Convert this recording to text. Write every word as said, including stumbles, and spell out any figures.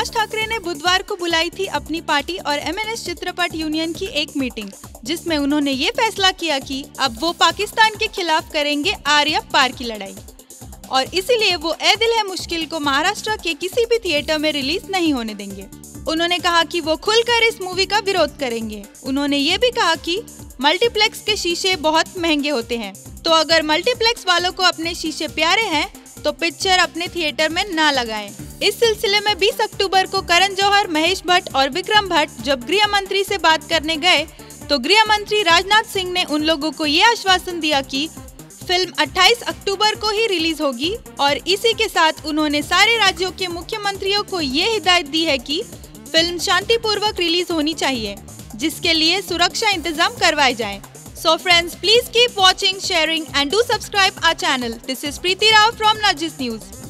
राज ठाकरे ने बुधवार को बुलाई थी अपनी पार्टी और एमएनएस चित्रपट यूनियन की एक मीटिंग, जिसमें उन्होंने ये फैसला किया कि अब वो पाकिस्तान के खिलाफ करेंगे आर या पार की लड़ाई और इसीलिए वो ए दिल है मुश्किल को महाराष्ट्र के किसी भी थिएटर में रिलीज नहीं होने देंगे। उन्होंने कहा कि वो खुलकर इस मूवी का विरोध करेंगे। उन्होंने ये भी कहा कि मल्टीप्लेक्स के शीशे बहुत महंगे होते हैं, तो अगर मल्टीप्लेक्स वालों को अपने शीशे प्यारे हैं तो पिक्चर अपने थिएटर में ना लगाएं। इस सिलसिले में बीस अक्टूबर को करण जौहर, महेश भट्ट और विक्रम भट्ट जब गृह मंत्री से बात करने गए तो गृह मंत्री राजनाथ सिंह ने उन लोगों को ये आश्वासन दिया कि फिल्म अट्ठाईस अक्टूबर को ही रिलीज होगी और इसी के साथ उन्होंने सारे राज्यों के मुख्यमंत्रियों को ये हिदायत दी है कि फिल्म शांतिपूर्वक रिलीज होनी चाहिए, जिसके लिए सुरक्षा इंतजाम करवाए जाएं। So friends, please keep watching, sharing and do subscribe our channel. This is Preeti Rao from Raj News.